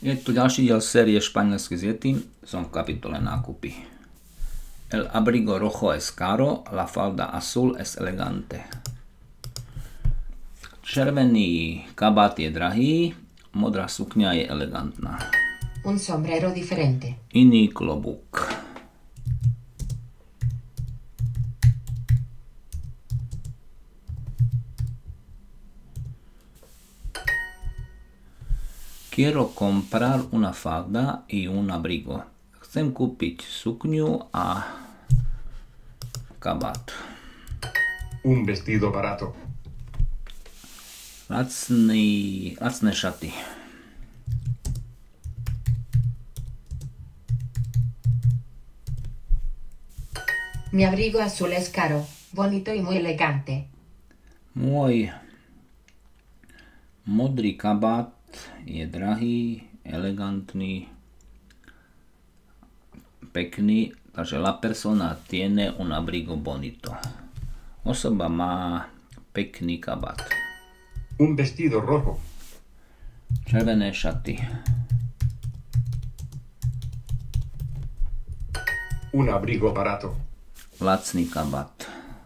Je tu ďalší diel série Španielsky s Yetim, som v kapitole nákupy. El abrigo rojo es caro, la falda azul es elegante. Červený kabát je drahý, modrá sukňa je elegantná. Un sombrero diferente. Iný klobúk. Quiero comprar una falda y un abrigo. Chcem kúpiť sukňu a kabát. Un vestido barato. Lacné šaty. Mi abrigo azul es caro, bonito y muy elegante. Môj modrý kabát je drahý, elegantný, pekný, takže la persona tiene un abrigo bonito. Osoba má pekný kabát. Un vestido rojo. Červené šaty. Un abrigo barato. Lacný kabát.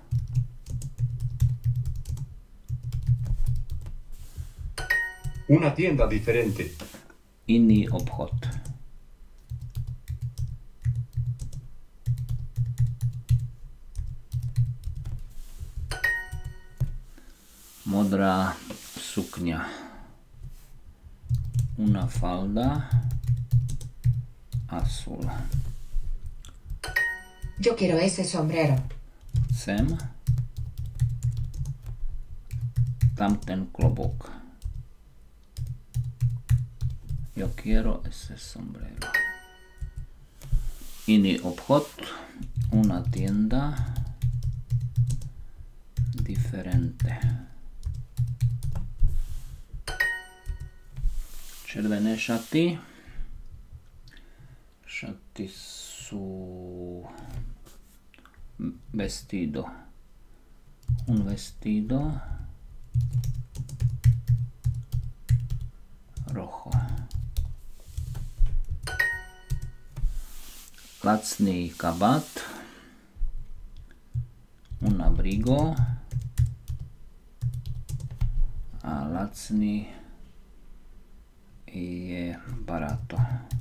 Una tienda diferente. Iný obchod. Modrá sukňa. Una falda azul. Yo quiero ese sombrero. Chcem tamten klobúk. Yo quiero ese sombrero. Iný obchod. Una tienda diferente. Červené šaty. Šaty sú vestido. Un vestido rojo. Lacný kabát. Un abrigo. A lacný je barato.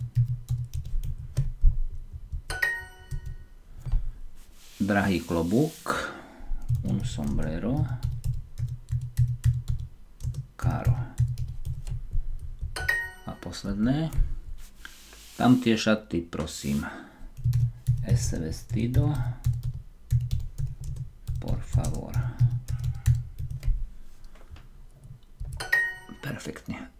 Drahý klobúk. Un sombrero caro. A posledné. Tam tie šaty, prosím. Ese vestido, por favor. Perfektne.